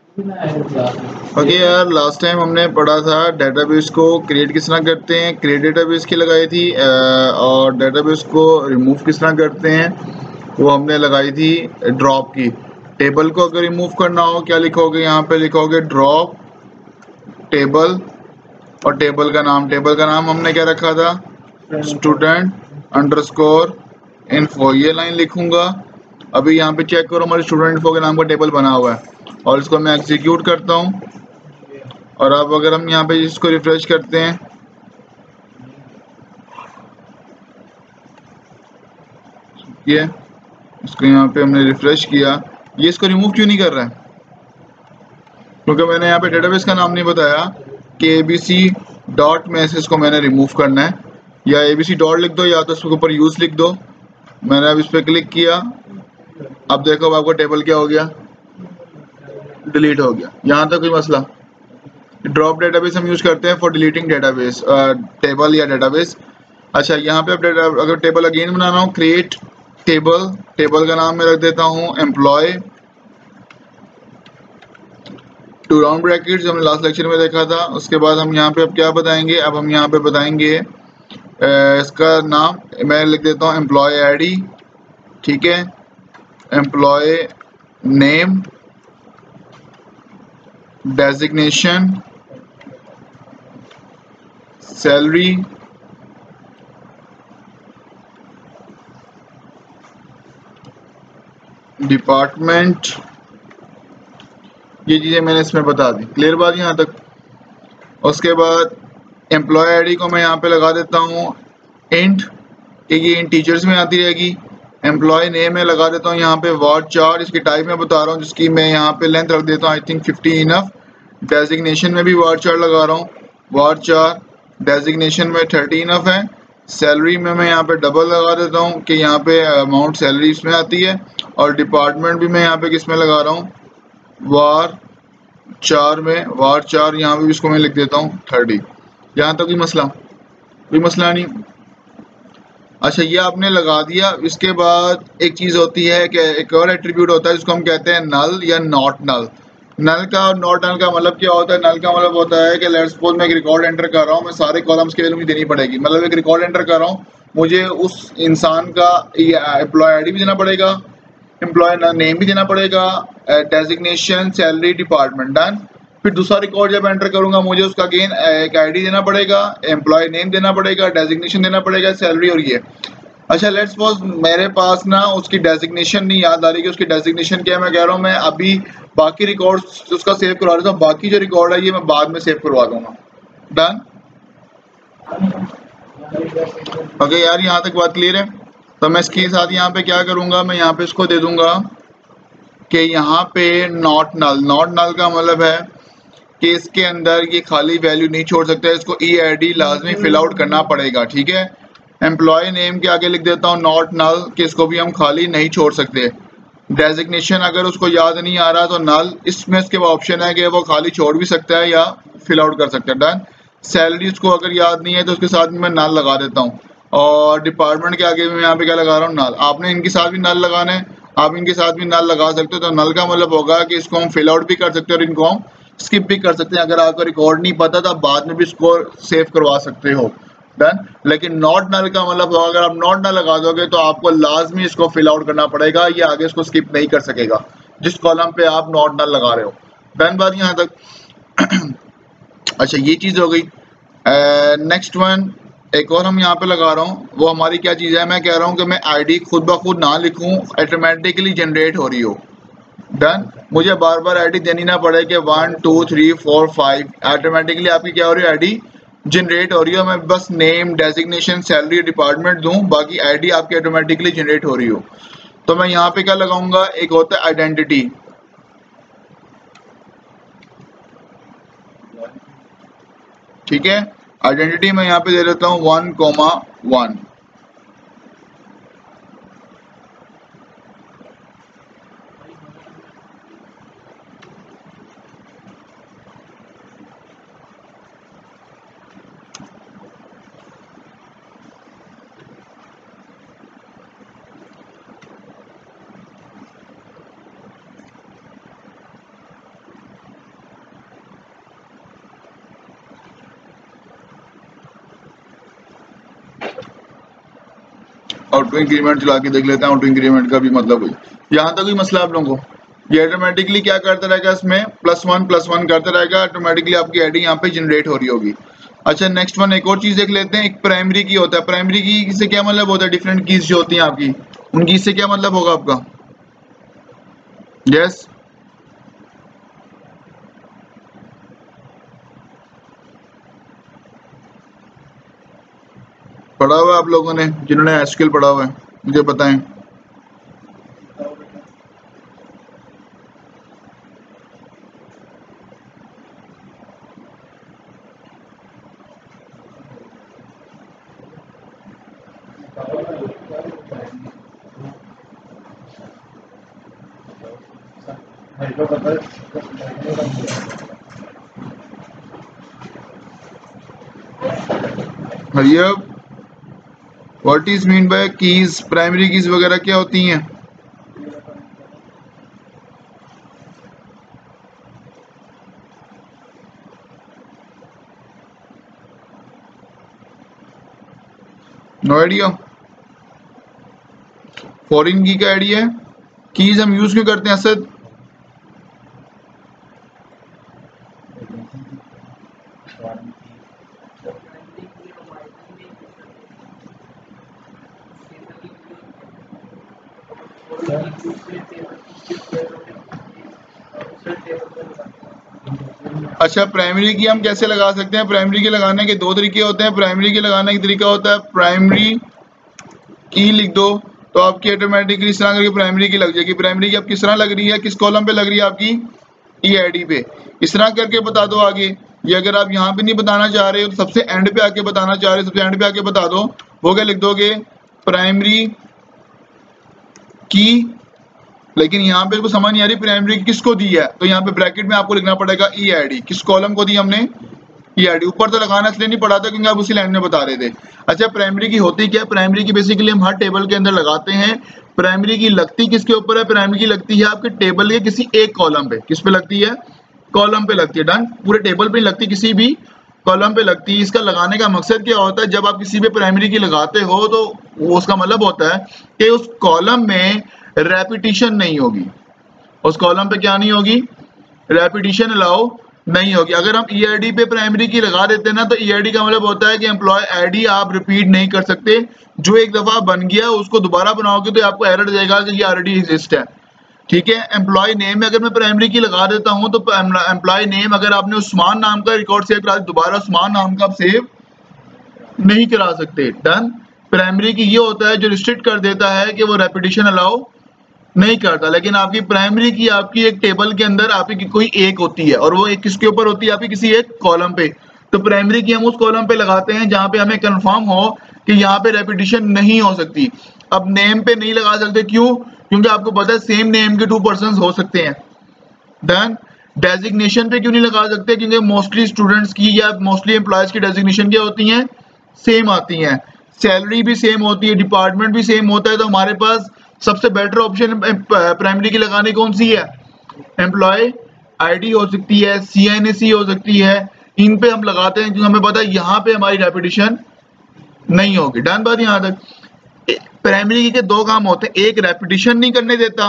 Okay यार, last time हमने पढ़ा था डेटाबेस को क्रिएट किस तरह करते हैं, क्रिएट डेटाबेस की लगाई थी और डेटाबेस को रिमूव किस तरह करते हैं वो हमने लगाई थी ड्रॉप की। टेबल को अगर रिमूव करना हो क्या लिखोगे, यहाँ पे लिखोगे ड्रॉप टेबल और टेबल का नाम हमने क्या रखा था, स्टूडेंट अंडरस्कोर इन्फो, ये लाइन लिखूंगा। अभी यहाँ पे चेक करो हमारे स्टूडेंट इन्फो के नाम का टेबल बना हुआ है और इसको मैं एग्जीक्यूट करता हूँ। और अब अगर हम यहाँ पे इसको रिफ्रेश करते हैं, ये इसको यहाँ पे हमने रिफ्रेश किया, ये इसको रिमूव क्यों नहीं कर रहा है, क्योंकि मैंने यहाँ पे डेटाबेस का नाम नहीं बताया कि abc डॉट में से इसको मैंने रिमूव करना है, या abc डॉट लिख दो या तो इसके ऊपर यूज लिख दो। मैंने अब इस पर क्लिक किया, अब देखो अब आपका टेबल क्या हो गया, डिलीट हो गया। यहाँ तक कोई मसला। ड्रॉप डेटाबेस हम यूज करते हैं फॉर डिलीटिंग डेटाबेस, टेबल या डेटाबेस। अच्छा, यहाँ पे अब अगर टेबल अगेन बनाना हो, क्रिएट टेबल, टेबल का नाम मैं रख देता हूँ एम्प्लॉय, टू राउंड ब्रैकेट्स, हमने लास्ट लेक्चर में देखा था। उसके बाद हम यहाँ पे अब क्या बताएंगे, अब हम यहाँ पे बताएंगे इसका नाम मैं लिख देता हूँ एम्प्लॉय आईडी, ठीक है, employ name, designation, salary, department, ये चीज़ें मैंने इसमें बता दी। क्लियर बात यहाँ तक। उसके बाद एम्प्लॉय आईडी को मैं यहाँ पे लगा देता हूँ इंट, कि ये इन टीचर्स में आती रहेगी। एम्प्लॉय नेम में लगा देता हूँ यहाँ पे वार्ड 4, इसकी टाइप में बता रहा हूँ जिसकी मैं यहाँ पे लेंथ रख देता हूँ आई थिंक 50 इनफ। डेजिग्नेशन में भी वार्ड 4 लगा रहा हूँ, वार्ड 4, डेजिग्नेशन में 30 इनफ है। सैलरी में मैं यहाँ पे डबल लगा देता हूँ कि यहाँ पे अमाउंट सैलरी इसमें आती है। और डिपार्टमेंट भी मैं यहाँ पे किस में लगा रहा हूँ, वार 4 में, वार 4 यहाँ पे भी इसको मैं लिख देता हूँ 30। यहाँ तक कोई मसला नहीं। अच्छा, ये आपने लगा दिया। इसके बाद एक चीज़ होती है कि एक और एट्रीब्यूट होता है जिसको हम कहते हैं नल या नॉट नल। नल का और नॉट नल का मतलब क्या होता है, नल का मतलब होता है कि लेट्स सपोज मैं एक रिकॉर्ड एंटर कर रहा हूँ, मैं सारे कॉलम्स की वैल्यू मुझे देनी पड़ेगी। मतलब एक रिकॉर्ड एंटर कर रहा हूँ, मुझे उस इंसान का एम्प्लॉय आईडी भी देना पड़ेगा, एम्प्लॉय नेम भी देना पड़ेगा, डेजिग्नेशन, सैलरी, डिपार्टमेंट, डन। फिर दूसरा रिकॉर्ड जब एंटर करूंगा मुझे उसका अगेन एक आईडी देना पड़ेगा, एम्प्लॉय नेम देना पड़ेगा, डेजिग्नेशन देना पड़ेगा, सैलरी और ये। अच्छा, लेट्स सपोज मेरे पास ना उसकी डेजिग्नेशन नहीं याद आ रही कि उसकी डेजिग्नेशन क्या है। मैं कह रहा हूँ मैं अभी बाकी रिकॉर्ड उसका सेव करवा देता हूँ, बाकी जो रिकॉर्ड है ये मैं बाद में सेव करवा दूंगा, डन। ओके यार, यहाँ तक बात क्लियर है। तो मैं इसके साथ यहाँ पे क्या करूँगा, मैं यहाँ पे इसको दे दूंगा कि यहाँ पे नॉट नल। नॉट नल का मतलब है कि इसके अंदर ये खाली वैल्यू नहीं छोड़ सकता, इसको ई आई डी लाजमी फिल आउट करना पड़ेगा, ठीक है। एम्प्लॉय नेम के आगे लिख देता हूँ नॉट नल, कि इसको भी हम खाली नहीं छोड़ सकते। डेजिग्नेशन अगर उसको याद नहीं आ रहा तो नल, इसमें इसके ऑप्शन है कि वो खाली छोड़ भी सकता है या फिल आउट कर सकता है, डन। सैलरी उसको अगर याद नहीं है तो उसके साथ भी मैं नल लगा देता हूँ। और डिपार्टमेंट के आगे भी मैं यहाँ पे क्या लगा रहा हूँ, नल। आपने इनके साथ भी नल लगाना है, आप इनके साथ भी नल लगा सकते हो। तो नल का मतलब होगा कि इसको हम फिल आउट भी कर सकते हैं और इनको हम स्किप भी कर सकते हैं। अगर आपको रिकॉर्ड नहीं पता तो आप बाद में भी इसको सेव करवा सकते हो, डन। लेकिन नॉट नल का मतलब अगर आप नॉट नल लगा दोगे तो आपको लाजमी इसको फिल आउट करना पड़ेगा, ये आगे इसको स्किप नहीं कर सकेगा जिस कॉलम पे आप नॉट नल लगा रहे हो, डन बात यहाँ तक। अच्छा, ये चीज़ हो गई। नेक्स्ट वन एक और हम यहाँ पे लगा रहा हूँ, वो हमारी क्या चीज़ है, मैं कह रहा हूँ कि मैं आईडी खुद ब खुद ना लिखूँ, ऑटोमेटिकली जनरेट हो रही हो, डन। मुझे बार बार आईडी देनी ना पड़े कि 1 2 3 4 5, ऑटोमेटिकली आपकी क्या हो रही है, आईडी जनरेट हो रही है। मैं बस नेम, डेजिग्नेशन, सैलरी, डिपार्टमेंट दूं, बाकी आईडी आपकी ऑटोमेटिकली जनरेट हो रही हो। तो मैं यहाँ पे क्या लगाऊंगा, एक होता है आइडेंटिटी, ठीक है। आइडेंटिटी मैं यहाँ पे दे देता हूँ 1,1। ऑटो इंक्रीमेंट चला के देख लेते हैं, ऑटो इंक्रीमेंट का भी मतलब हुई। यहाँ तक कोई मसला आप लोगों को? ये ऑटोमेटिकली क्या करता रहेगा, इसमें +1 करता रहेगा, ऑटोमेटिकली आपकी आईडी यहाँ पे जनरेट हो रही होगी। अच्छा नेक्स्ट वन, एक और चीज देख लेते हैं, एक प्राइमरी की होता है। प्राइमरी की से क्या मतलब होता है? डिफरेंट कीज जो होती हैं आपकी, उनकी से क्या मतलब होगा आपका? यस पढ़ा हुआ है आप लोगों ने, जिन्होंने एसक्यूएल पढ़ा हुआ है मुझे बताएं। भैया what is mean by keys? Primary keys वगैरह क्या होती हैं? No idea. फॉरेन की का आइडिया है? कीज हम यूज क्यों करते हैं असद? अच्छा प्राइमरी की हम कैसे लगा सकते हैं? प्राइमरी की लगाने के दो तरीके होते हैं। प्राइमरी की लगाने का तरीका होता है प्राइमरी की लिख दो तो आपकी ऑटोमेटिकली इस तरह करके प्राइमरी की लग जाएगी। प्राइमरी की आप किस तरह लग रही है, किस कॉलम पे लग रही है आपकी? ईआईडी पे। इस तरह करके बता दो आगे। ये अगर आप यहाँ पे नहीं बताना चाह रहे हो तो सबसे एंड पे आके बताना चाह रहे हो, सबसे एंड पे आके बता दो। वो क्या लिख दोगे? प्राइमरी की। लेकिन यहाँ पे समझ नहीं आ रही प्राइमरी की किसको दी है, तो यहाँ पे ब्रैकेट में आपको लिखना पड़ेगा ईआईडी। किस कॉलम को दी हमने? ईआईडी। ऊपर तो लगाना इसलिए नहीं पड़ा था क्योंकि आप उसी लाइन में बता रहे थे। अच्छा प्राइमरी की होती क्या है? प्राइमरी की बेसिकली हम हर टेबल के अंदर लगाते हैं। प्राइमरी की लगती किसके ऊपर है? प्राइमरी की लगती है आपके टेबल के किसी एक कॉलम पे। किस पे लगती है? कॉलम पे लगती है। डन। पूरे टेबल पे लगती, किसी भी कॉलम पे लगती है। इसका लगाने का मकसद क्या होता है? जब आप किसी पे प्राइमरी की लगाते हो तो वो उसका मतलब होता है कि उस कॉलम में रेपिटिशन नहीं होगी। उस कॉलम पे क्या नहीं होगी? रेपिटिशन अलाउ नहीं होगी। अगर हम ईआईडी पे प्राइमरी की लगा देते हैं ना तो ईआईडी का मतलब होता है कि एम्प्लॉय आईडी आप रिपीट नहीं कर सकते। जो एक दफा बन गया उसको दोबारा बनाओगे तो आपको एरर देगा कि ये ऑलरेडी एग्जिस्ट है। ठीक है। एम्प्लॉय नेम में अगर मैं प्राइमरी की लगा देता हूं तो एम्प्लॉय नेम अगर आपने उस्मान नाम का रिकॉर्ड सेव करा, दोबारा उस्मान नाम का आप सेव नहीं करा सकते। डन। प्राइमरी की ये होता है जो रिस्ट्रिक्ट कर देता है कि वो रेपिटेशन अलाउ नहीं करता। लेकिन आपकी प्राइमरी की आपकी एक टेबल के अंदर आपकी कोई एक होती है और वो एक किसके ऊपर होती है? आपकी किसी एक कॉलम पे। तो प्राइमरी की हम उस कॉलम पे लगाते हैं जहां पे हमें कंफर्म हो कि यहाँ पे रेपिटेशन नहीं हो सकती। अब नेम पे नहीं लगा सकते, क्यों? क्योंकि आपको पता है सेम नेम के 2 पर्सन हो सकते हैं। डन। डेजिग्नेशन पे क्यों नहीं लगा सकते? क्योंकि मोस्टली स्टूडेंट्स की या मोस्टली एम्प्लॉयज की डेजिग्नेशन क्या होती हैं? सेम आती हैं। सैलरी भी सेम होती है, डिपार्टमेंट भी सेम होता है। तो हमारे पास सबसे बेटर ऑप्शन प्राइमरी की लगाने कौन सी है? एम्प्लॉय आईडी हो सकती है, सीएनएसी हो सकती है। इन पे हम लगाते हैं क्योंकि हमें पता है यहाँ पे हमारी रेपिटेशन नहीं होगी। डन बात यहाँ तक। प्राइमरी के 2 काम होते हैं, एक रेपिटेशन नहीं करने देता,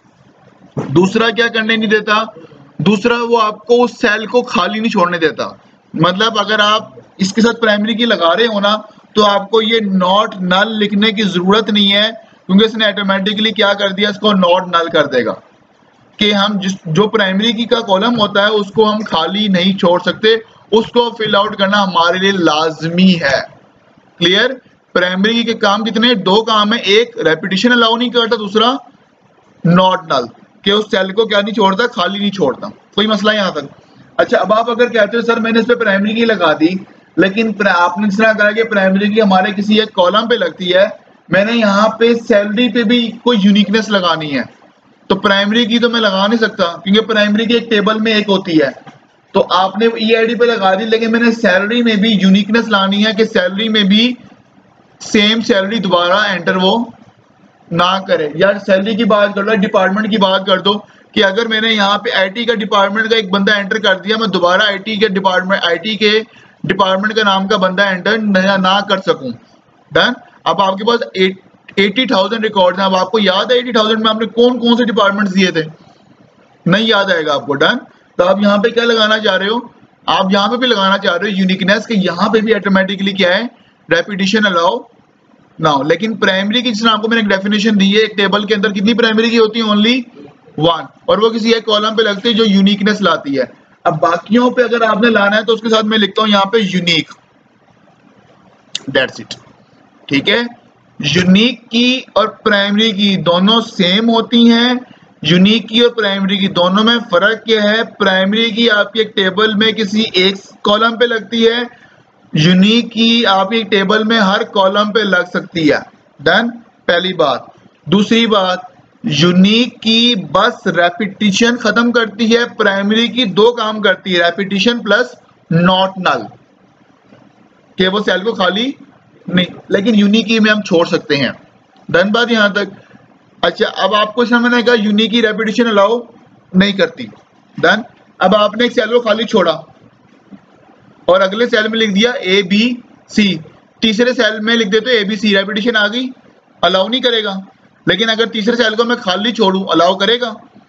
दूसरा क्या करने नहीं देता? दूसरा वो आपको उस सेल को खाली नहीं छोड़ने देता। मतलब अगर आप इसके साथ प्राइमरी की लगा रहे हो ना तो आपको ये नॉट नल लिखने की जरूरत नहीं है क्योंकि इसने ऑटोमेटिकली क्या कर दिया? इसको नॉट नल कर देगा कि हम जो प्राइमरी की का कॉलम होता है उसको हम खाली नहीं छोड़ सकते, उसको फिल आउट करना हमारे लिए लाजमी है। क्लियर? प्राइमरी के काम कितने? 2 काम है। एक रेपिटेशन अलाउ नहीं करता, दूसरा नॉट नल कि उस सेल को क्या नहीं छोड़ता? खाली नहीं छोड़ता। कोई मसला यहाँ तक? अच्छा अब आप अगर कहते हो सर मैंने इस पे प्राइमरी की लगा दी लेकिन आपने इस तरह कहा कि प्राइमरी की हमारे किसी एक कॉलम पे लगती है, मैंने यहाँ पे सैलरी पे भी कोई यूनिकनेस लगानी है तो प्राइमरी की तो मैं लगा नहीं सकता क्योंकि प्राइमरी की एक टेबल में एक होती है। तो आपने ईआईडी पे लगा दी लेकिन मैंने सैलरी में भी यूनिकनेस लानी है कि सैलरी में भी सेम सैलरी दोबारा एंटर वो ना करे। यार सैलरी की बात कर लो, डिपार्टमेंट की बात कर दो कि अगर मैंने यहाँ पे आईटी का डिपार्टमेंट का एक बंदा एंटर कर दिया, मैं दोबारा आईटी के डिपार्टमेंट का नाम का बंदा एंटर ना कर सकूं। डन। अब आपके पास 80,000 रिकॉर्ड हैं। अब आपको याद है 80,000 में आपने कौन कौन से डिपार्टमेंट्स दिए थे? नहीं याद आएगा आपको। डन। तो आप यहाँ पे क्या लगाना चाह रहे हो? आप यहाँ पे भी लगाना चाह रहे हो यूनिकनेस के, यहाँ पे भी ऑटोमेटिकली क्या है, रेपिटेशन अलाउ नाउ। लेकिन प्राइमरी की जिसने आपको मैंने एक डेफिनेशन दी है, एक टेबल के अंदर कितनी प्राइमरी की होती है? ओनली 1, और वो किसी एक कॉलम पे लगती है जो यूनिकनेस लाती है। अब बाकियों पे अगर आपने लाना है तो उसके साथ मैं लिखता हूं यहाँ पे यूनिक, दैट्स इट। ठीक है, यूनिक की और प्राइमरी की दोनों सेम होती हैं। यूनिक की और प्राइमरी की दोनों में फर्क क्या है? प्राइमरी की आपकी एक टेबल में किसी एक कॉलम पे लगती है, यूनिक की आपकी एक टेबल में हर कॉलम पे लग सकती है। डन, पहली बात। दूसरी बात, यूनिक की बस रेपिटेशन खत्म करती है, प्राइमरी की दो काम करती है, रेपिटेशन प्लस नॉट नल, कि वो सेल को खाली नहीं, लेकिन यूनिक की में हम छोड़ सकते हैं। डन बात यहां तक। अच्छा, अब आपको मैंने कहा यूनिक की रेपिटेशन अलाउ नहीं करती। डन। अब आपने एक सेल को खाली छोड़ा और अगले सेल में लिख दिया ए बी सी, तीसरे सेल में लिख देते ए बी सी, रेपिटेशन आ गई, अलाउ नहीं करेगा। लेकिन अगर तीसरे सेल को मैं खाली छोड़ू, अलाउ करेगा?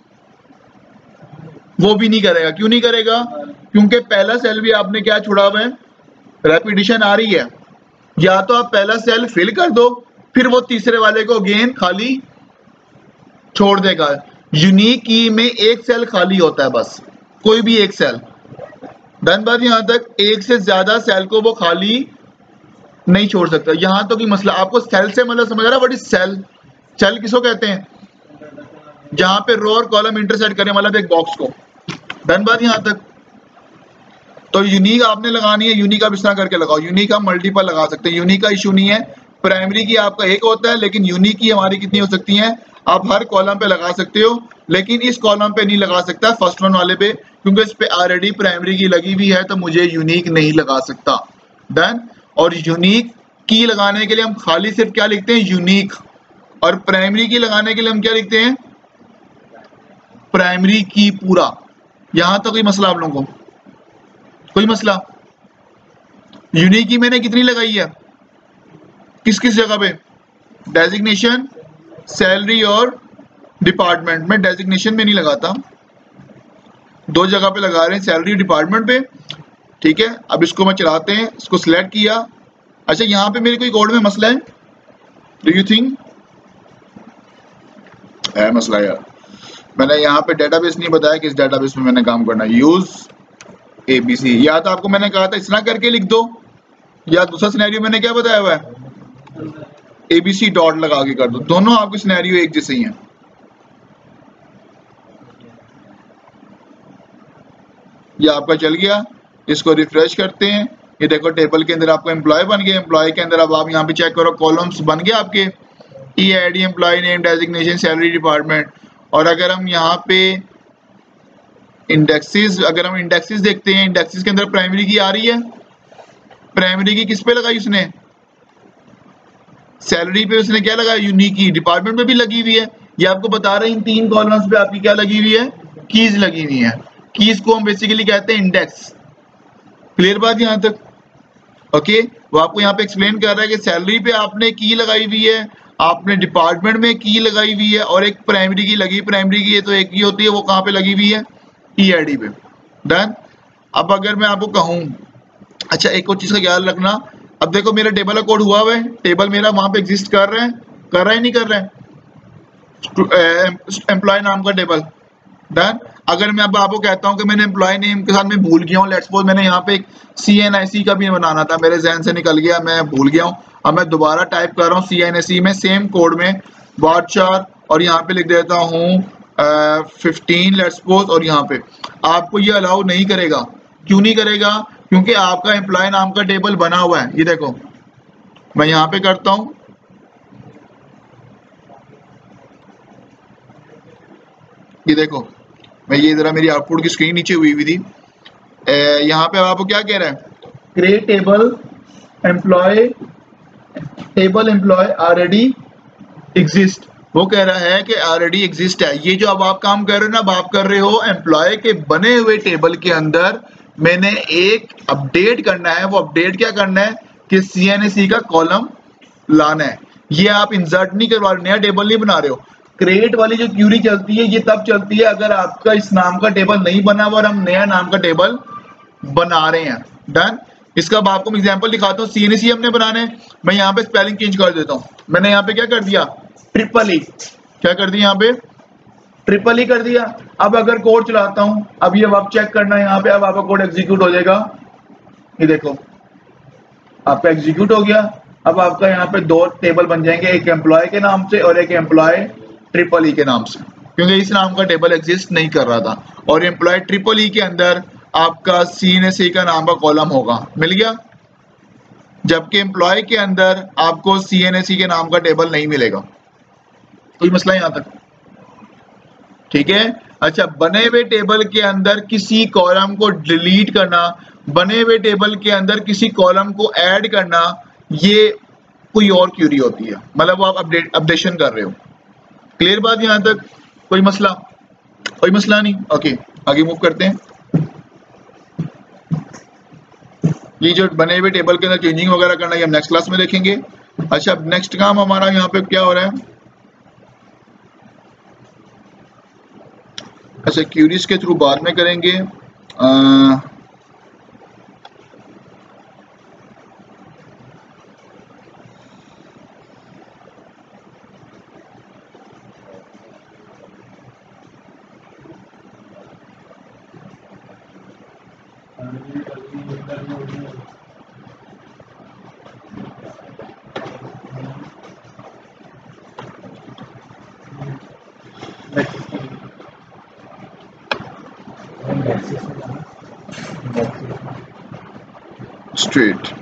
वो भी नहीं करेगा। क्यों नहीं करेगा? क्योंकि पहला सेल भी आपने क्या छोड़ा हुआ है, रेपिटेशन आ रही है। या तो आप पहला सेल फिल कर दो, फिर वो तीसरे वाले को अगेन खाली छोड़ देगा। यूनिक की में एक सेल खाली होता है, बस कोई भी एक सेल। डन बात यहां तक। एक से ज्यादा सेल को वो खाली नहीं छोड़ सकता। यहां तो की मसला आपको सेल से मतलब समझ आ रहा है? What is cell? सेल किसको कहते हैं? जहां पे रो और कॉलम इंटरसेक्ट करें, मतलब एक बॉक्स को। डन बात यहां तक। तो यूनिक आपने लगानी है, यूनिक आप इस तरह करके लगाओ। यूनिक हम मल्टीपल लगा सकते हैं, यूनिक का इशू नहीं है। प्राइमरी की आपका एक होता है, लेकिन यूनिक की हमारी कितनी हो सकती है? आप हर कॉलम पे लगा सकते हो, लेकिन इस कॉलम पे नहीं लगा सकता, फर्स्ट वन वाले पे, क्योंकि इस पे ऑलरेडी प्राइमरी की लगी हुई है, तो मुझे यूनिक नहीं लगा सकता। डन। और यूनिक की लगाने के लिए हम खाली सिर्फ क्या लिखते हैं? यूनिक। और प्राइमरी की लगाने के लिए हम क्या लिखते हैं? प्राइमरी की पूरा। यहां तो कोई मसला आप लोगों को? कोई मसला? यूनिक की मैंने कितनी लगाई है? किस किस जगह पे? डेजिग्नेशन, सैलरी और डिपार्टमेंट। में डेजिग्नेशन में नहीं लगाता, दो जगह पे लगा रहे हैं, सैलरी डिपार्टमेंट पे। ठीक है, अब इसको मैं चलाते हैं, इसको सिलेक्ट किया। अच्छा, यहाँ पे मेरे कोई कोड में मसला है? डू यू थिंक है मसला? यार मैंने यहाँ पे डेटाबेस नहीं बताया किस डेटाबेस में मैंने काम करना है। यूज एबीसी, या तो आपको मैंने कहा था इस तरह करके लिख दो, या दूसरा सिनेरियो मैंने क्या बताया हुआ है? एबीसी डॉट लगा के कर दो। दोनों आपके सिनेरियो एक जैसे ही हैं। ये आपका चल गया, इसको रिफ्रेश करते हैं। ये देखो टेबल के अंदर आपका एम्प्लॉय बन गया। एम्प्लॉय के अंदर अब आप यहाँ पे चेक करो, कॉलम्स बन गए आपके, E I D, employee name, designation, salary, department. और अगर हम यहाँ पे इंडेक्सेस, अगर हम इंडेक्सेस देखते हैं, इंडेक्सेस के अंदर प्राइमरी की आ रही है। प्राइमरी की किस पे लगाई उसने? सैलरी पे उसने क्या लगाया? यूनिक की। डिपार्टमेंट पे भी लगी हुई है। ये आपको बता रहे हैं इन तीन कॉलम्स पे आपकी क्या लगी हुई है? कीज लगी हुई है। कीज को हम बेसिकली कहते हैं इंडेक्स। क्लियर बात यहां तक? ओके, वो आपको यहाँ पे एक्सप्लेन कर रहा है कि सैलरी पे आपने की लगाई हुई है, आपने डिपार्टमेंट में की लगाई हुई है, और एक प्राइमरी की लगी। प्राइमरी की ये तो एक ही होती है, वो कहाँ पे लगी हुई है? ईआईडी पे। डन। अब अगर मैं आपको कहूँ, अच्छा एक और चीज का ख्याल रखना, अब देखो मेरा टेबल का कोड हुआ हुआ है, टेबल मेरा वहां पे एग्जिस्ट कर रहा है नहीं कर रहा है? एम्प्लॉय नाम का टेबल। डन। अगर मैं अब आपको कहता हूं कि मैंने एम्प्लॉय नेम के साथ मैं भूल गया हूं, लेट्स सपोज मैंने यहाँ पे एक CNIC का भी बनाना था, मेरे जहन से निकल गया, मैं भूल गया हूं। अब मैं दोबारा टाइप कर रहा हूँ CNIC में, सेम कोड में वार्डचार, और यहाँ पे लिख देता हूँ 15 लेट्स सपोज, और यहाँ पे आपको ये अलाउ नहीं करेगा। क्यों नहीं करेगा? क्योंकि आपका एम्प्लॉय नाम का टेबल बना हुआ है। ये देखो मैं यहाँ पे करता हूँ, ये देखो मैं, ये जरा मेरी आउटपुट की स्क्रीन नीचे हुई थी। यहाँ पे आपको क्या कह रहा है? Create table employ, table employ already exist. वो कह रहा है कि ऑलरेडी एग्जिस्ट है। ये जो अब आप काम कर रहे हो ना, अब आप कर रहे हो एम्प्लॉय के बने हुए टेबल के अंदर मैंने एक अपडेट करना है। वो अपडेट क्या करना है कि CNAC का कॉलम लाना है। ये आप इंसर्ट नहीं करवा रहे, नया टेबल नहीं बना रहे हो। क्रिएट वाली जो क्यूरी चलती है ये तब चलती है अगर आपका इस नाम का टेबल नहीं बना हुआ और हम नया नाम का टेबल बना रहे हैं। डन। इसका अब आपको मैं एग्जांपल दिखाता हूँ। CNC हमने बनाने, मैं यहाँ पे स्पेलिंग चेंज कर देता हूँ। मैंने यहाँ पे क्या कर दिया, ट्रिपल ई, क्या कर दिया यहाँ पे, ट्रिपल ई कर दिया। अब अगर कोड चलाता हूँ, अब ये अब चेक करना है यहाँ पे, अब आपका कोड एग्जीक्यूट हो जाएगा। ये देखो आपका एग्जीक्यूट हो गया। अब आपका यहाँ पे दो टेबल बन जाएंगे, एक एम्प्लॉय के नाम से और एक एम्प्लॉय ट्रिपल ई के नाम से, क्योंकि इस नाम का टेबल एग्जिस्ट नहीं कर रहा था। और एम्प्लॉय ट्रिपल ई के अंदर आपका CNC का नाम का कॉलम होगा, मिल गया। जबकि एम्प्लॉय के अंदर आपको CNC के नाम का टेबल नहीं मिलेगा। कोई मसला यहाँ तक, ठीक है। अच्छा, बने हुए टेबल के अंदर किसी कॉलम को डिलीट करना, बने हुए टेबल के अंदर किसी कॉलम को ऐड करना, ये कोई और क्यूरी होती है, मतलब आप अपडेशन कर रहे हो। क्लियर बात यहाँ तक, कोई मसला, कोई मसला नहीं। ओके, आगे मूव करते हैं। ये जो बने हुए टेबल के अंदर चेंजिंग वगैरह करना ये हम नेक्स्ट क्लास में देखेंगे। अच्छा, अब नेक्स्ट काम हमारा यहाँ पे क्या हो रहा है। अच्छा, क्यूरीज के थ्रू बाद में करेंगे। स्ट्रेट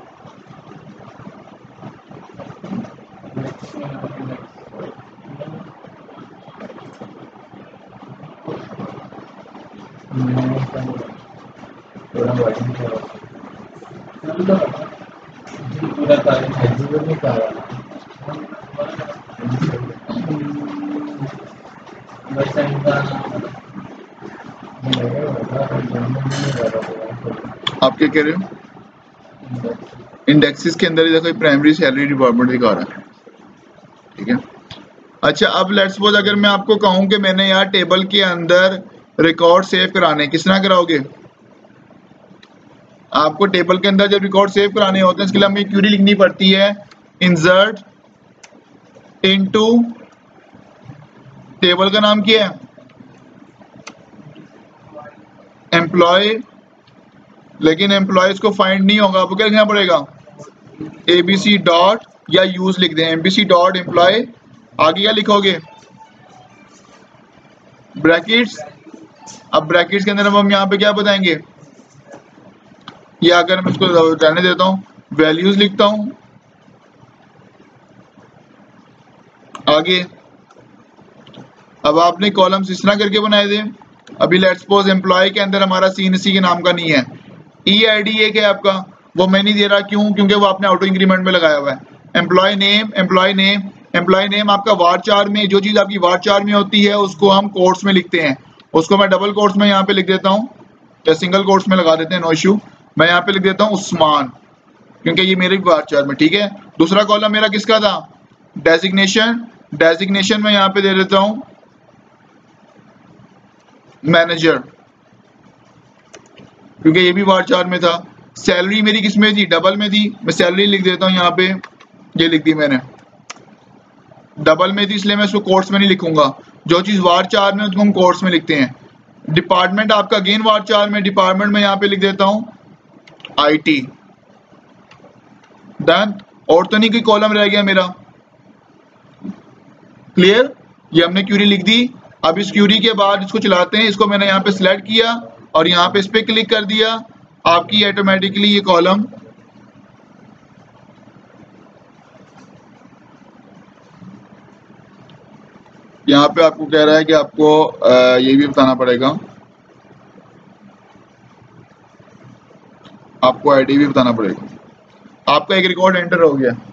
आप क्या कह रहे हो। इंडेक्सेस के अंदर ही देखो प्राइमरी सैलरी डिपार्टमेंट दिखा रहा है, ठीक है। अच्छा, अब लेट्स सपोज अगर मैं आपको कहूं कि मैंने यार टेबल के अंदर रिकॉर्ड सेव कराने, किस तरह कराओगे। आपको टेबल के अंदर जब रिकॉर्ड सेव कराने होते हैं इसके लिए हमें क्यूरी लिखनी पड़ती है, इंसर्ट इनटू, टेबल का नाम क्या है, एम्प्लॉय, लेकिन एम्प्लॉयज को फाइंड नहीं होगा, आपको क्या लिखना पड़ेगा, ABC डॉट या यूज लिख दें, MBC डॉट एम्प्लॉय। आगे क्या लिखोगे, ब्रैकेट्स। अब ब्रैकेट्स के अंदर हम यहाँ पे क्या बताएंगे, या अगर मैं इसको रहने देता हूँ, वैल्यूज लिखता हूँ। आगे अब आपने कॉलम्स इस तरह करके बनाए थे। अभी लेट्स सपोज एम्प्लॉय के अंदर हमारा CNC के नाम का नहीं है, EID एक है आपका, वो मैं नहीं दे रहा, क्यों, क्योंकि वो आपने ऑटो इंक्रीमेंट में लगाया हुआ है। Employ name, employ name, employ name आपका वारचार में, जो चीज आपकी वारचार में होती है उसको हम कोट्स में लिखते हैं, उसको मैं डबल कोट्स में यहाँ पे लिख देता हूँ, या सिंगल कोट्स में लगा देते हैं, नो इशू। मैं यहाँ पे लिख देता हूँ उस्मान, क्योंकि ये मेरे वारचार में, ठीक है। दूसरा कॉलम मेरा किसका था, डेजिग्नेशन, डेजिग्नेशन में यहाँ पे दे देता हूँ मैनेजर, क्योंकि ये भी वारचार में था। सैलरी मेरी किस में थी, डबल में थी, मैं सैलरी लिख देता हूँ यहाँ पे, ये लिख दी मैंने, डबल में थी इसलिए मैं इसको कोट्स में नहीं लिखूंगा, जो चीज वारचार में उसको हम कोट्स में लिखते हैं। डिपार्टमेंट आपका अगेन वारचार में, डिपार्टमेंट में यहाँ पे लिख देता हूँ IT। डन। और तो नहीं कोई कॉलम रह गया मेरा, क्लियर। ये हमने क्यूरी लिख दी। अब इस क्यूरी के बाद इसको चलाते हैं, इसको मैंने यहाँ पे सिलेक्ट किया और यहाँ पे इस पे क्लिक कर दिया, आपकी ऑटोमेटिकली ये कॉलम यहाँ पे आपको कह रहा है कि आपको ये भी बताना पड़ेगा, आपको ID भी बताना पड़ेगा। आपका एक रिकॉर्ड एंटर हो गया,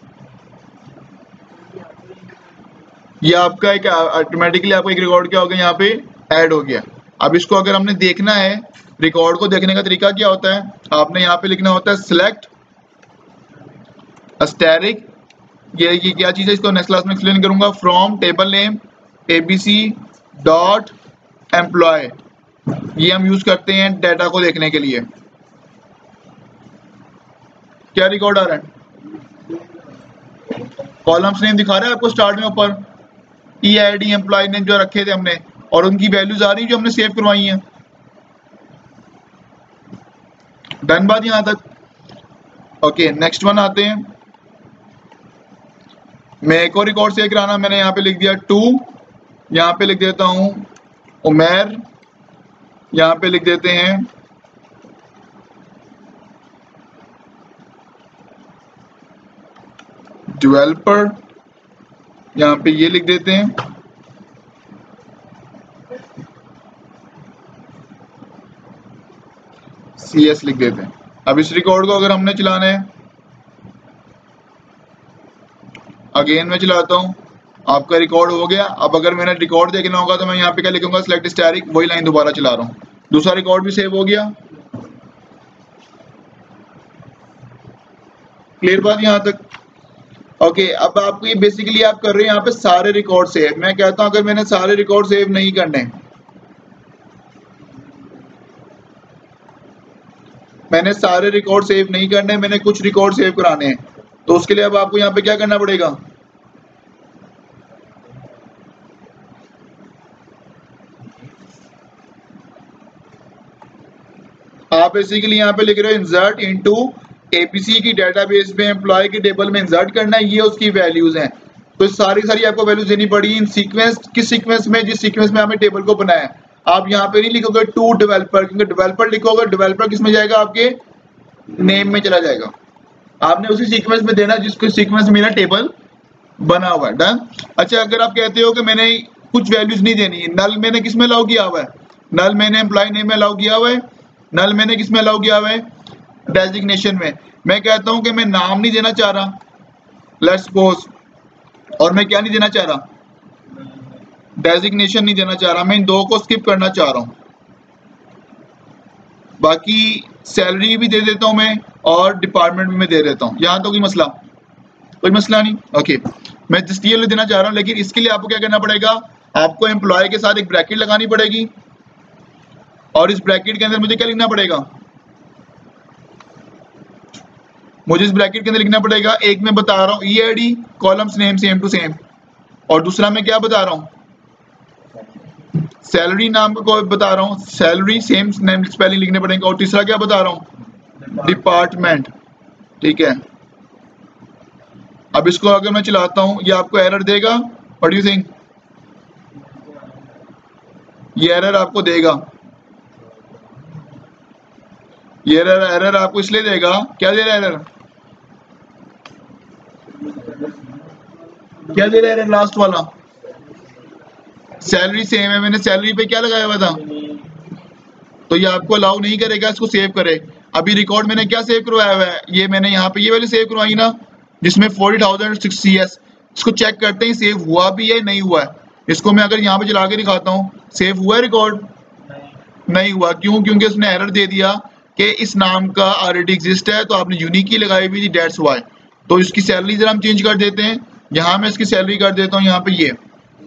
ये आपका एक ऑटोमेटिकली आपका एक रिकॉर्ड क्या हो गया, यहाँ पे ऐड हो गया। अब इसको अगर हमने देखना है, रिकॉर्ड को देखने का तरीका क्या होता है, आपने यहाँ पे लिखना होता है सिलेक्ट अस्टेरिक ये क्या चीज़ है, इसको नेक्स्ट क्लास में एक्सप्लेन करूंगा। From table name abc dot employ, ये हम यूज करते हैं डाटा को देखने के लिए। क्या रिकॉर्ड आ रहा है? कॉलम्स नेम दिखा रहा है आपको स्टार्ट में ऊपर, EID एम्प्लॉय नेम जो रखे थे हमने, और उनकी वैल्यूज आ रही जो हमने सेव करवाई हैं। डन बात यहां तक? ओके, नेक्स्ट वन आते हैं। मैं एक और रिकॉर्ड सेव कराना, मैंने यहाँ पे लिख दिया 2, यहाँ पे लिख देता हूँ उमेर, यहाँ पे लिख देते हैं डेवलपर, यहाँ पे ये लिख देते हैं CS लिख देते हैं। अब इस रिकॉर्ड को अगर हमने चलाना है, अगेन मैं चलाता हूँ, आपका रिकॉर्ड हो गया। अब अगर मैंने रिकॉर्ड देखना होगा तो मैं यहाँ पे क्या लिखूंगा, सिलेक्ट स्टैटिक, वही लाइन दोबारा चला रहा हूँ, दूसरा रिकॉर्ड भी सेव हो गया। क्लियर बात यहाँ तक? ओके, अब आपको ये बेसिकली आप कर रहे हैं यहाँ पे सारे रिकॉर्ड सेव। मैं कहता हूँ अगर मैंने सारे रिकॉर्ड सेव नहीं करने, मैंने कुछ रिकॉर्ड सेव कराने हैं, तो उसके लिए अब आपको यहाँ पे क्या करना पड़ेगा, आप बेसिकली यहाँ पे लिख रहे हो इंसर्ट इनटू एबीसी की डेटाबेस में एम्प्लॉय के टेबल में इंसर्ट करना है, ये उसकी वैल्यूज हैं। तो सारी आपको वैल्यूज देनी पड़ी इन सीक्वेंस, किस सीक्वेंस में, जिस सीक्वेंस में आपने टेबल को बनाया। आप यहाँ पे नहीं लिखोगे टू डेवलपर, क्योंकि डेवलपर लिखोगे, डेवलपर किस में जाएगा, आपके नेम में चला जाएगा। आपने उसी सीक्वेंस में देना जिसको सीक्वेंस में मेरा टेबल बना हुआ है। डन। अच्छा, अगर आप कहते हो कि मैंने कुछ वैल्यूज नहीं देनी, नल मैंने किस में अलाउ किया हुआ है, नल मैंने एम्प्लॉय नेम में अलाउ किया हुआ है, नल मैंने किस में अलाउ किया हुआ है, डेजिग्नेशन में। मैं कहता हूं कि मैं नाम नहीं देना चाह रहा, लेट्स सपोज, और मैं क्या नहीं देना चाह रहा, डेजिग्नेशन नहीं देना चाह रहा, मैं इन दो को स्किप करना चाह रहा हूं। बाकी सैलरी भी दे देता हूं मैं, और डिपार्टमेंट भी मैं दे देता हूं। यहां तो कोई मसला नहीं। ओके, मैं जस्ट ये देना चाह रहा हूं, लेकिन इसके लिए आपको क्या करना पड़ेगा, आपको एम्प्लॉय के साथ एक ब्रैकेट लगानी पड़ेगी, और इस ब्रैकेट के अंदर मुझे क्या लिखना पड़ेगा, मुझे इस ब्रैकेट के अंदर लिखना पड़ेगा, एक मैं बता रहा हूँ EID columns name same to same, और दूसरा मैं क्या बता रहा हूँ, सैलरी नाम को बता रहा हूँ, सैलरी सेम नेम स्पेलिंग लिखने पड़ेंगे, और तीसरा क्या बता रहा हूँ, डिपार्टमेंट। ठीक है, अब इसको अगर मैं चलाता हूँ, ये आपको एरर देगा, व्हाट डू यू थिंक, ये एरर आपको देगा, ये एरर आपको इसलिए देगा, क्या दे रहा है एरर, क्या दे रहा है एरर, लास्ट वाला सैलरी सेम है, मैंने सैलरी पे क्या लगाया हुआ था, तो ये आपको अलाउ नहीं करेगा इसको सेव करे। अभी रिकॉर्ड मैंने क्या सेव करवाया हुआ है, ये मैंने यहाँ पे ये वाली सेव करवाई ना, जिसमें 40,000 CS, इसको चेक करते हैं सेव हुआ भी है नहीं हुआ है। इसको मैं अगर यहाँ पे चला के दिखाता हूँ, सेव हुआ है रिकॉर्ड, नहीं हुआ। क्यों? क्योंकि उसने एरर दे दिया कि इस नाम का ऑलरेडी एग्जिस्ट है, तो आपने यूनिक की लगाई हुई थी, डेट्स वाई। तो इसकी सैलरी जरा हम चेंज कर देते हैं, यहाँ मैं इसकी सैलरी कर देता हूँ यहाँ पे ये।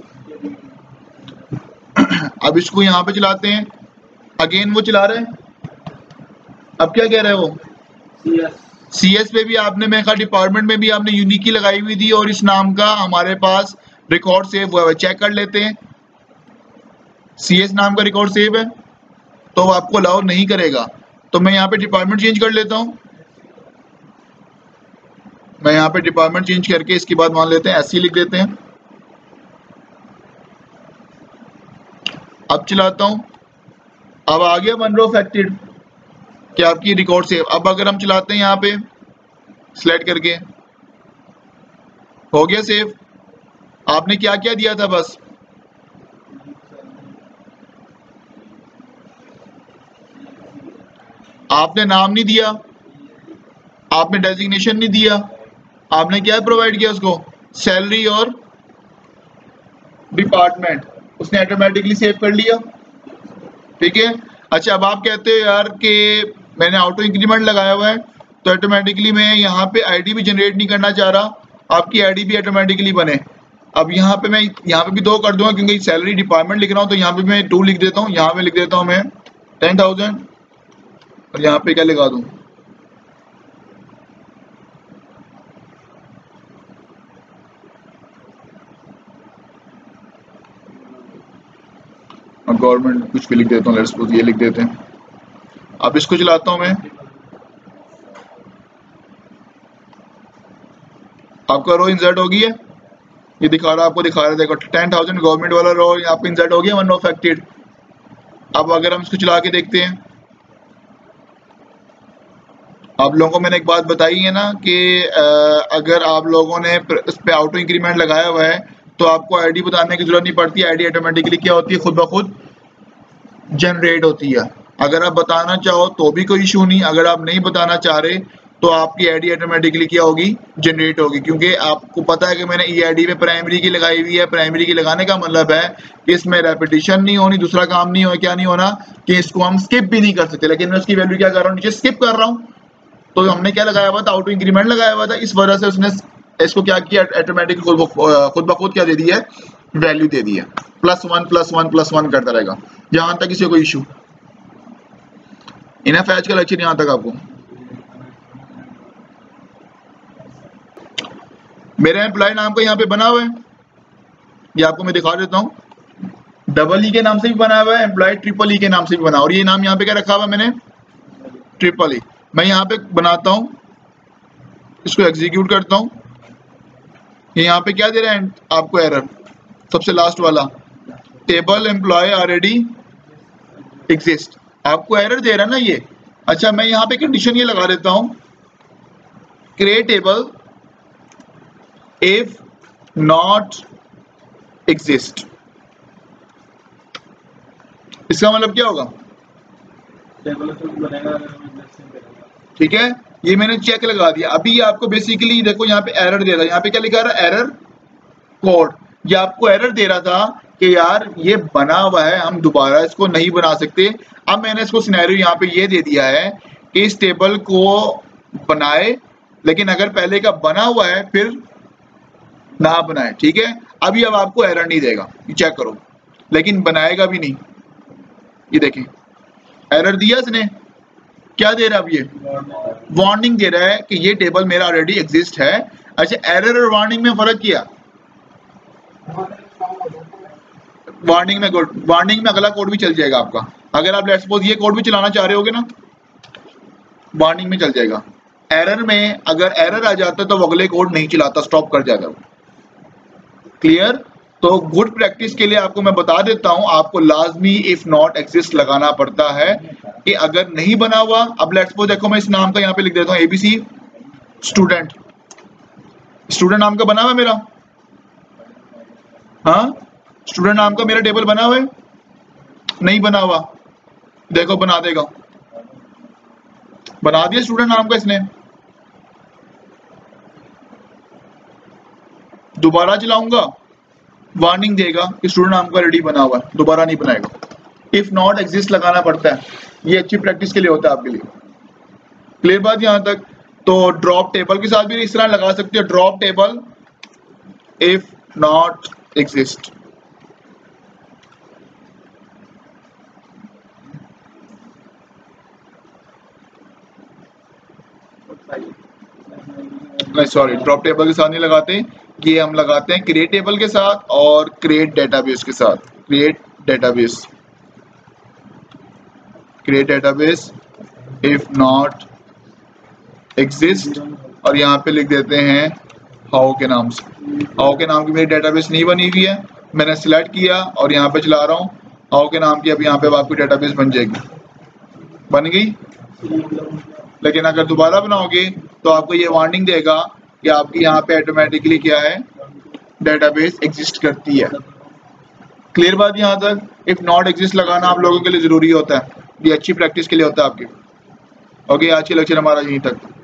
अब इसको यहाँ पे चलाते हैं, अगेन वो चला रहे हैं, अब क्या कह रहा है वो, CS पे भी आपने, मैं कहा डिपार्टमेंट में भी आपने यूनिक की लगाई हुई थी, और इस नाम का हमारे पास रिकॉर्ड सेव हुआ है। चेक कर लेते हैं, CS नाम का रिकॉर्ड सेव है, तो वो आपको अलाउ नहीं करेगा। तो मैं यहाँ पे डिपार्टमेंट चेंज कर लेता हूँ, मैं यहाँ पे डिपार्टमेंट चेंज करके इसके बाद मान लेते हैं SC लिख देते हैं। अब चलाता हूँ, अब आ गया वन रो अफेक्टेड कि आपकी रिकॉर्ड सेव। अब अगर हम चलाते हैं यहाँ पे सिलेक्ट करके, हो गया सेव। आपने क्या क्या दिया था, बस आपने नाम नहीं दिया, आपने डेजिग्नेशन नहीं दिया, आपने क्या प्रोवाइड किया उसको, सैलरी और डिपार्टमेंट, उसने ऑटोमेटिकली सेव कर लिया। ठीक है। अच्छा, अब आप कहते हो यार कि मैंने ऑटो इंक्रीमेंट लगाया हुआ है, तो ऑटोमेटिकली मैं यहाँ पे ID भी जनरेट नहीं करना चाह रहा, आपकी आईडी भी ऑटोमेटिकली बने। अब यहाँ पे मैं यहाँ पे भी 2 कर दूंगा क्योंकि सैलरी डिपार्टमेंट लिख रहा हूँ, तो यहाँ पे मैं 2 लिख देता हूँ, यहाँ पे लिख देता हूँ मैं 10,000 और यहाँ पे क्या लगा दूँ, गवर्नमेंट कुछ भी लिख देता हूँ, लेट्स सपोज ये लिख देते हैं। अब इसको चलाता हूँ मैं, आपका रो इंसर्ट हो गई है, ये दिखा रहा है, आपको दिखा रहा है, देखो 10,000 गवर्नमेंट वाला रो यहाँ पे इंसर्ट हो गया, वन अफेक्टेड। अब अगर हम इसको चला के देखते हैं, आप लोगों को मैंने एक बात बताई है ना कि अगर आप लोगों ने इस पे ऑटो इंक्रीमेंट लगाया हुआ है तो आपको आईडी बताने की जरूरत नहीं पड़ती, आईडी ऑटोमेटिकली क्या होती है, खुद ब खुद जनरेट होती है। अगर आप बताना चाहो तो भी कोई इशू नहीं, अगर आप नहीं बताना चाह रहे तो आपकी आईडी ऑटोमेटिकली क्या होगी, जनरेट होगी, क्योंकि आपको पता है कि मैंने ई आईडी पे प्राइमरी की लगाई हुई है। प्राइमरी की लगाने का मतलब है कि इसमें रेपिटेशन नहीं होनी, दूसरा काम नहीं हो, क्या नहीं होना कि इसको हम स्किप भी नहीं कर सकते, लेकिन मैं उसकी वैल्यू क्या कर रहा हूँ, नीचे स्किप कर रहा हूँ। तो हमने क्या लगाया हुआ था, ऑटो इंक्रीमेंट लगाया हुआ था, इस वजह से उसने इसको क्या किया, ऑटोमेटिक खुद ब खुद क्या दे दी है, वैल्यू दे दी है, +1 करता रहेगा जहां तक किसी कोई इशू। इनफ आज का लेक्चर यहां तक आपको। मेरे एम्प्लॉय नाम का यहाँ पे बना हुआ है, ये आपको मैं दिखा देता हूँ, डबल ई के नाम से भी बना हुआ है, एम्प्लॉय ट्रिपल ई के नाम से भी बना, और ये नाम यहाँ पे क्या रखा हुआ है मैंने, ट्रिपल ई। मैं यहाँ पे बनाता हूँ, इसको एग्जीक्यूट करता हूँ, यहाँ पे क्या दे रहा है आपको एरर, सबसे लास्ट वाला, टेबल एम्प्लॉय ऑलरेडी एग्जिस्ट, आपको एरर दे रहा है ना ये। अच्छा, मैं यहाँ पे कंडीशन ये लगा देता हूँ, create table if not exist. इसका मतलब क्या होगा, ठीक है, ये मैंने चेक लगा दिया। अभी ये आपको बेसिकली देखो यहाँ पे एरर दे रहा है, यहाँ पे क्या लिखा रहा है, एरर कोड। ये आपको एरर दे रहा था कि यार ये बना हुआ है, हम दोबारा इसको नहीं बना सकते। अब मैंने इसको सिनेरियो यहाँ पे ये दे दिया है कि इस टेबल को बनाए, लेकिन अगर पहले का बना हुआ है फिर ना बनाए, ठीक है। अभी अब आपको एरर नहीं देगा, ये चेक करो, लेकिन बनाएगा भी नहीं। ये देखें एरर दिया इसने, क्या दे रहा है अब, ये वार्निंग दे रहा है कि ये टेबल मेरा ऑलरेडी एग्जिस्ट है। अच्छा, एरर और वार्निंग में फर्क किया, वार्निंग में अगला कोड भी चल जाएगा आपका, अगर आप लेट्स सपोज ये कोड भी चलाना चाह रहे होगे ना, वार्निंग में चल जाएगा। एरर में अगर एरर आ जाता है तो वो अगले कोड नहीं चलाता, स्टॉप कर जाएगा। क्लियर? तो गुड प्रैक्टिस के लिए आपको मैं बता देता हूं, आपको लाजमी इफ नॉट एग्जिस्ट लगाना पड़ता है कि अगर नहीं बना हुआ, अब लेट्स सपोज देखो मैं इस नाम का यहाँ पे लिख देता हूँ एबीसी स्टूडेंट, स्टूडेंट नाम का बना हुआ है मेरा, हाँ स्टूडेंट नाम का मेरा टेबल बना हुआ है, नहीं बना हुआ, देखो बना देगा, बना दिया स्टूडेंट नाम का इसने। दोबारा चलाऊंगा, वार्निंग देगा कि स्टूडेंट नाम का रेडी बना हुआ है, दोबारा नहीं बनाएगा। इफ नॉट एग्जिस्ट लगाना पड़ता है, ये अच्छी प्रैक्टिस के लिए होता है आपके लिए। क्लियर बात यहां तक? तो ड्रॉप टेबल के साथ भी इस तरह लगा सकते हो, drop table if not exist. नहीं सॉरी, ड्रॉप टेबल के साथ नहीं लगाते, ये हम लगाते हैं क्रिएट टेबल के साथ और क्रिएट डेटाबेस के साथ। Create database, create database if not exist, और यहाँ पे लिख देते हैं हाउ के नाम से। हाउ के नाम की मेरी डेटाबेस नहीं बनी हुई है, मैंने सिलेक्ट किया और यहाँ पे चला रहा हूँ हाउ के नाम की। अब यहाँ पे आपकी डेटाबेस बन जाएगी, बन गई। लेकिन अगर दोबारा बनाओगे तो आपको ये वार्निंग देगा कि आपकी यहाँ पे ऑटोमेटिकली क्या है, डेटाबेस एग्जिस्ट करती है। क्लियर बात यहाँ तक? इफ नॉट एग्जिस्ट लगाना आप लोगों के लिए जरूरी होता है, ये अच्छी प्रैक्टिस के लिए होता है आपके। ओके, आज के लेक्चर हमारा यहीं तक।